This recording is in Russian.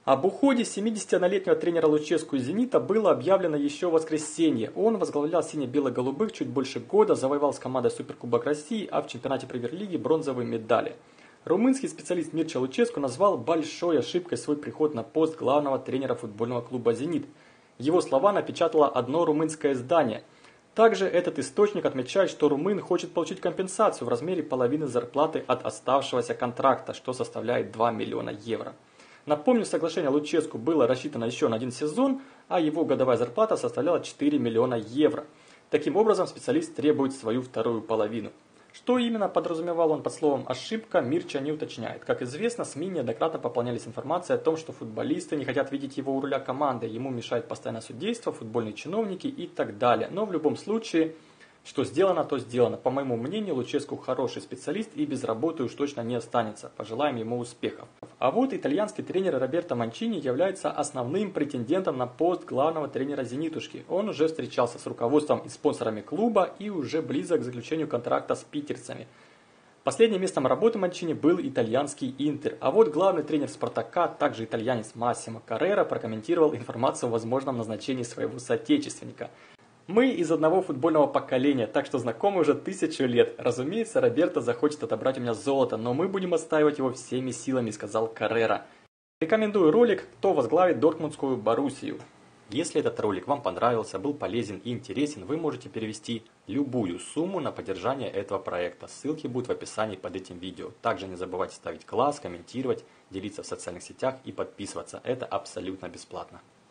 Об уходе 71-летнего тренера Луческу из «Зенита» было объявлено еще в воскресенье. Он возглавлял сине-бело-голубых чуть больше года, завоевал с командой Суперкубок России, а в чемпионате Премьер-лиги бронзовые медали. Румынский специалист Мирча Луческу назвал большой ошибкой свой приход на пост главного тренера футбольного клуба «Зенит». Его слова напечатало одно румынское издание. Также этот источник отмечает, что румын хочет получить компенсацию в размере половины зарплаты от оставшегося контракта, что составляет 2 миллиона евро. Напомню, соглашение Луческу было рассчитано еще на один сезон, а его годовая зарплата составляла 4 миллиона евро. Таким образом, специалист требует свою вторую половину. Что именно подразумевал он под словом «ошибка», Мирча не уточняет. Как известно, СМИ неоднократно пополнялись информацией о том, что футболисты не хотят видеть его у руля команды, ему мешает постоянное судейство, футбольные чиновники и так далее. Но в любом случае, что сделано, то сделано. По моему мнению, Луческу хороший специалист и без работы уж точно не останется. Пожелаем ему успехов. А вот итальянский тренер Роберто Манчини является основным претендентом на пост главного тренера «Зенитушки». Он уже встречался с руководством и спонсорами клуба и уже близок к заключению контракта с питерцами. Последним местом работы Манчини был итальянский «Интер». А вот главный тренер «Спартака», также итальянец Массимо Каррера, прокомментировал информацию о возможном назначении своего соотечественника. «Мы из одного футбольного поколения, так что знакомы уже 1000 лет. Разумеется, Роберто захочет отобрать у меня золото, но мы будем отстаивать его всеми силами», — сказал Каррера. Рекомендую ролик «Кто возглавит Дортмундскую Боруссию». Если этот ролик вам понравился, был полезен и интересен, вы можете перевести любую сумму на поддержание этого проекта. Ссылки будут в описании под этим видео. Также не забывайте ставить класс, комментировать, делиться в социальных сетях и подписываться. Это абсолютно бесплатно.